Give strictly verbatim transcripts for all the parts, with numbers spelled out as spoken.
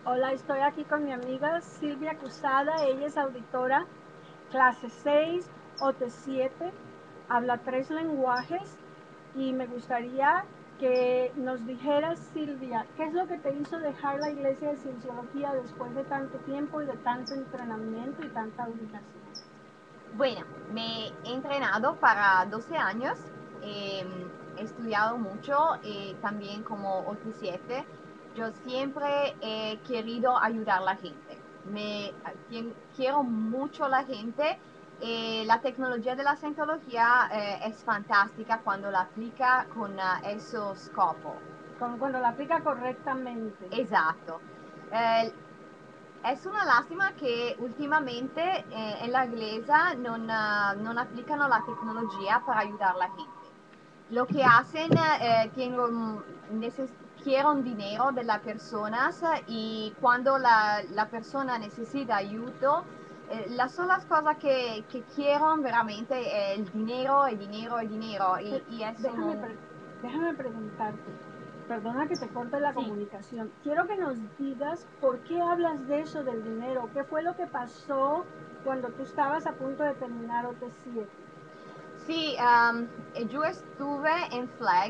Hola, estoy aquí con mi amiga Silvia Cusada. Ella es auditora, clase seis, O T siete, habla tres lenguajes y me gustaría que nos dijeras, Silvia, ¿qué es lo que te hizo dejar la iglesia de Cienciología después de tanto tiempo y de tanto entrenamiento y tanta dedicación? Bueno, me he entrenado para doce años, eh, he estudiado mucho, eh, también como O T siete. Yo siempre he querido ayudar a la gente. Me, quien- quiero mucho a la gente. Eh, la tecnología de la cientología eh, es fantástica cuando la aplica con uh, esso scopo. Como cuando la aplica correctamente. Esatto. Eh, Es una lástima que últimamente eh, en la iglesia non, ah, non applicano la tecnología para ayudar a la gente. Lo que hacen, eh, tienen, neces- quieren dinero de las personas y cuando la, la persona necesita ayuda, eh, las solas cosas que, que quieren veramente es el dinero, el dinero, el dinero y, Pero y eso déjame, no... pre- déjame preguntarte, perdona que te corte la Sí. comunicación. Quiero que nos digas por qué hablas de eso, del dinero. ¿Qué fue lo que pasó cuando tú estabas a punto de terminar O T siete? Sí, um, yo estuve en Flag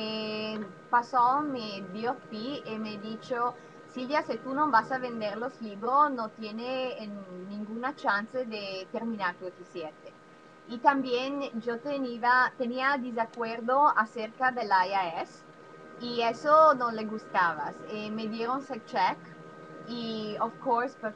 y pasó mi D O P y me dijo, Silvia, si tú no vas a vender los libros, no tiene en- ninguna chance de terminar tu T siete. Y también yo tenía, tenía desacuerdo acerca del I A S y eso no le gustaba. Y me dieron ese check y, of course, pues,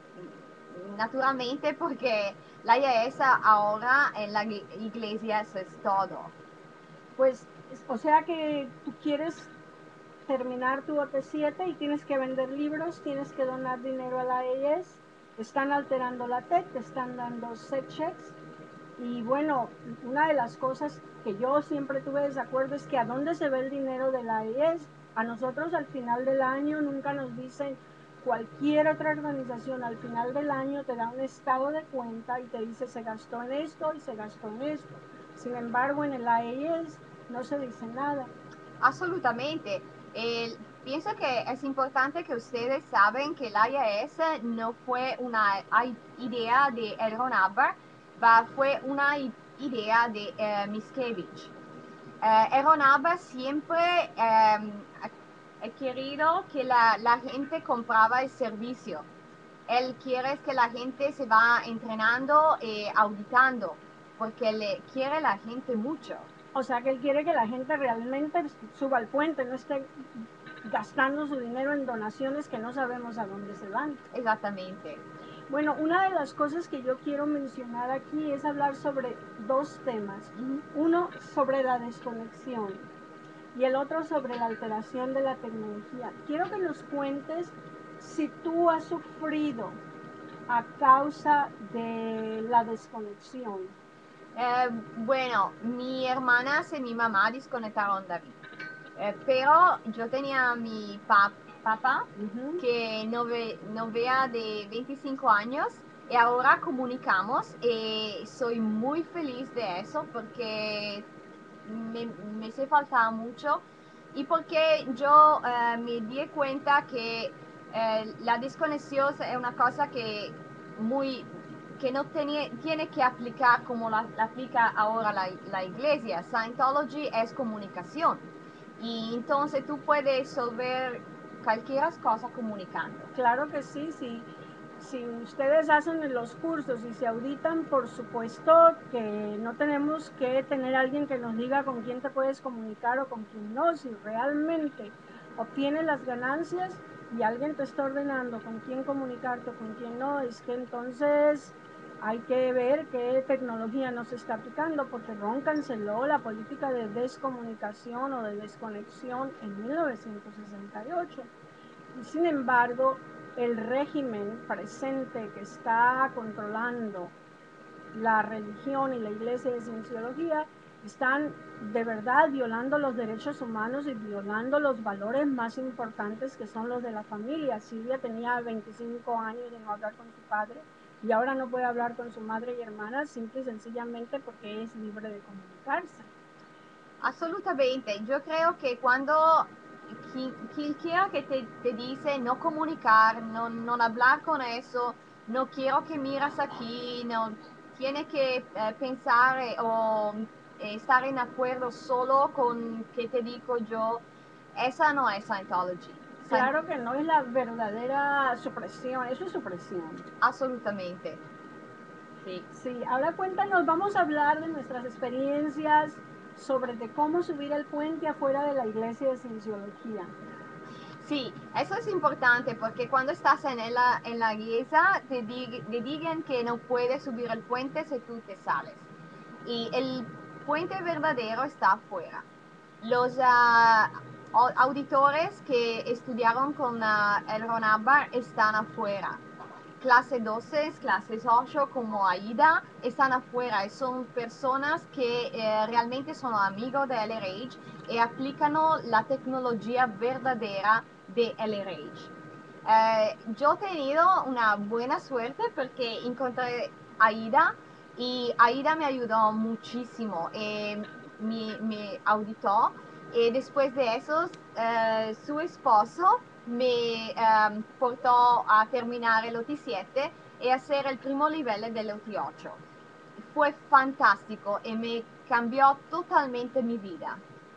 naturalmente porque la I A S ahora en la iglesia eso es todo. Pues, es- o sea que tú quieres terminar tu O T siete y tienes que vender libros, tienes que donar dinero a la I A S, están alterando la T E C, te están dando set checks. Y bueno, una de las cosas que yo siempre tuve desacuerdo es que a dónde se ve el dinero de la I E S. A nosotros al final del año nunca nos dicen, cualquier otra organización al final del año te da un estado de cuenta y te dice se gastó en esto y se gastó en esto. Sin embargo, en el I A S no se dice nada. Absolutamente. El- pienso que es importante que ustedes saben que la I A S no fue una i- idea de Elron Hubbard, va- fue una i- idea de eh, Miskevich. Eh, Elron Hubbard siempre eh, ha ha querido que la, la gente compraba el servicio. Él quiere que la gente se va entrenando y auditando, porque le quiere la gente mucho. O sea que él quiere que la gente realmente suba al puente, no esté gastando su dinero en donaciones que no sabemos a dónde se van. Exactamente. Bueno, una de las cosas que yo quiero mencionar aquí es hablar sobre dos temas. Ujú. Uno sobre la desconexión y el otro sobre la alteración de la tecnología. Quiero que nos cuentes si tú has sufrido a causa de la desconexión. Eh, bueno, mi hermanas y mi mamá desconectaron de mí. Eh, pero yo tenía a mi pa- papá Uh -huh. que no, ve, no vea de veinticinco años y ahora comunicamos y soy muy feliz de eso porque me, me hace falta mucho y porque yo eh, me di cuenta que eh, la desconexión es una cosa que muy que no tiene, tiene que aplicar como la, la aplica ahora la, la iglesia. Scientology es comunicación y entonces tú puedes resolver cualquier cosa comunicando. Claro que sí, sí. Si ustedes hacen los cursos y se auditan, por supuesto que no tenemos que tener a alguien que nos diga con quién te puedes comunicar o con quién no. Si realmente obtienes las ganancias y alguien te está ordenando con quién comunicarte o con quién no, es que entonces hay que ver qué tecnología nos está aplicando, porque Ron canceló la política de descomunicación o de desconexión en mil novecientos sesenta y ocho. Y sin embargo, el régimen presente que está controlando la religión y la iglesia de cienciología están de verdad violando los derechos humanos y violando los valores más importantes que son los de la familia. Silvia tenía veinticinco años de no hablar con su padre y ahora no puede hablar con su madre y hermana simple y sencillamente porque es libre de comunicarse. Assolutamente, yo creo que cuando quien quiera que te, te dice no comunicar, no, no hablar con eso, no quiero que miras aquí, no tiene que eh, pensar eh, o eh, estar en acuerdo solo con que te digo yo, esa no es Scientology. Scient- Claro que no es la verdadera supresión, eso es supresión. Absolutamente. Sí. Sí, ahora cuéntanos, vamos a hablar de nuestras experiencias sobre de cómo subir el puente afuera de la iglesia de Cienciología. Sí, eso es importante porque cuando estás en la, en la iglesia te, di, te digan que no puedes subir el puente si tú te sales. Y el puente verdadero está afuera. Los uh, auditores que estudiaron con uh, el Ron Hubbard están afuera. Clase doce, clases ocho como Aida están afuera y son personas que eh, realmente son amigos de L R H y aplican la tecnología verdadera de L R H. Eh, yo he tenido una buena suerte porque encontré a Aida y Aida me ayudó muchísimo. Eh, me, me auditó y después de eso eh, su esposo me um, portó a terminar el O T siete y hacer el primo nivel del O T ocho. Fue fantástico y me cambió totalmente mi vida.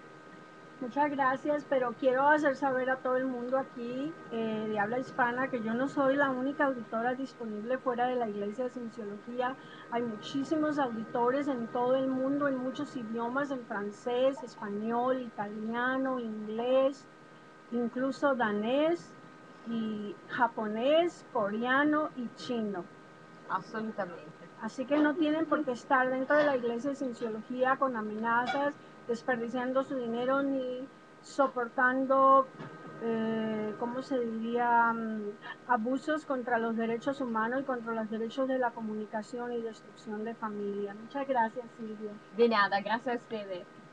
Muchas gracias, pero quiero hacer saber a todo el mundo aquí eh, de habla hispana que yo no soy la única auditora disponible fuera de la iglesia de Cienciología. Hay muchísimos auditores en todo el mundo, en muchos idiomas, en francés, español, italiano, inglés, incluso danés y japonés, coreano y chino. Absolutamente. Así que no tienen por qué estar dentro de la iglesia de Cienciología con amenazas, desperdiciando su dinero ni soportando, eh, ¿cómo se diría?, um, abusos contra los derechos humanos y contra los derechos de la comunicación y destrucción de familia. Muchas gracias, Silvia. De nada, gracias a ustedes.